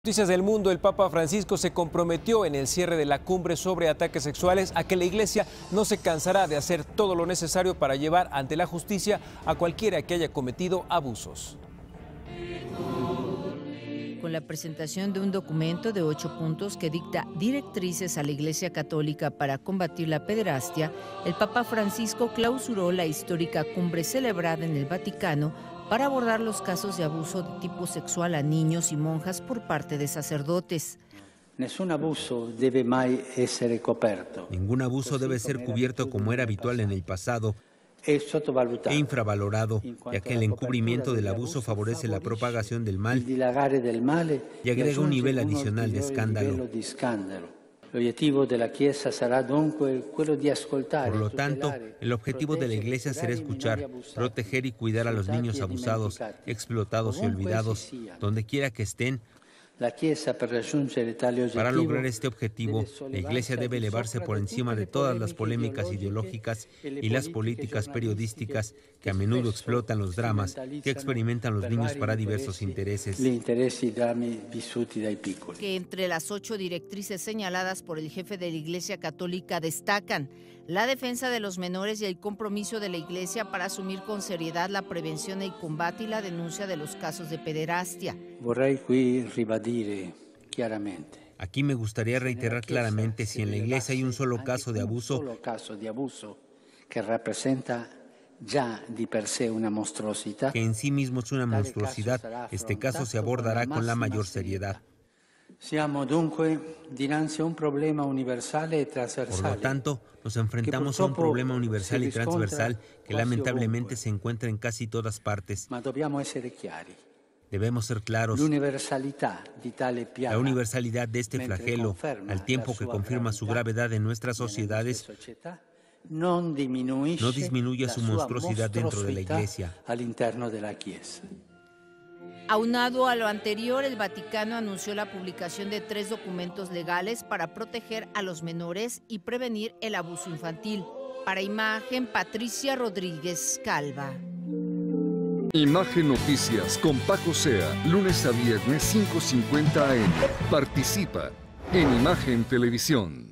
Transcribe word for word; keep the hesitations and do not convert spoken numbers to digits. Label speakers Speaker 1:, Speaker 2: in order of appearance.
Speaker 1: Noticias del mundo. El Papa Francisco se comprometió en el cierre de la cumbre sobre ataques sexuales a que la Iglesia no se cansará de hacer todo lo necesario para llevar ante la justicia a cualquiera que haya cometido abusos.
Speaker 2: Con la presentación de un documento de ocho puntos que dicta directrices a la Iglesia Católica para combatir la pederastia, el Papa Francisco clausuró la histórica cumbre celebrada en el Vaticano para abordar los casos de abuso de tipo sexual a niños y monjas por parte de sacerdotes.
Speaker 3: Nessun abuso debe mai essere coperto.
Speaker 4: Ningún abuso debe ser cubierto como era habitual en el pasado
Speaker 3: e
Speaker 4: infravalorado, ya que el encubrimiento del abuso favorece la propagación del mal y agrega un nivel adicional de escándalo. Por lo tanto, el objetivo de la Iglesia será escuchar, proteger y cuidar a los niños abusados, explotados y olvidados, donde quiera que estén. Para lograr este objetivo, la Iglesia debe elevarse por encima de todas las polémicas ideológicas y las políticas periodísticas que a menudo explotan los dramas que experimentan los niños para diversos intereses.
Speaker 2: Que entre las ocho directrices señaladas por el jefe de la Iglesia Católica destacan la defensa de los menores y el compromiso de la Iglesia para asumir con seriedad la prevención, el combate y la denuncia de los casos de pederastia.
Speaker 4: Aquí me gustaría reiterar claramente: si en la Iglesia hay un solo caso de abuso
Speaker 3: que representa ya di per sé una monstruosidad,
Speaker 4: que en sí mismo es una monstruosidad, este caso se abordará con la mayor seriedad.
Speaker 3: Siamo dunque dinanzi a un problema universale e trasversale.
Speaker 4: Por lo tanto, nos enfrentamos a un problema universal y transversal que lamentablemente se encuentra en casi todas partes.
Speaker 3: Ma dobbiamo essere chiari.
Speaker 4: Debemos ser claros. La universalidad de este flagelo, al tiempo que confirma su gravedad en nuestras sociedades, no disminuye su monstruosidad dentro de la Iglesia.
Speaker 2: Aunado a lo anterior, el Vaticano anunció la publicación de tres documentos legales para proteger a los menores y prevenir el abuso infantil. Para Imagen, Patricia Rodríguez Calva.
Speaker 5: Imagen Noticias con Paco Sea, lunes a viernes cinco cincuenta a eme. Participa en Imagen Televisión.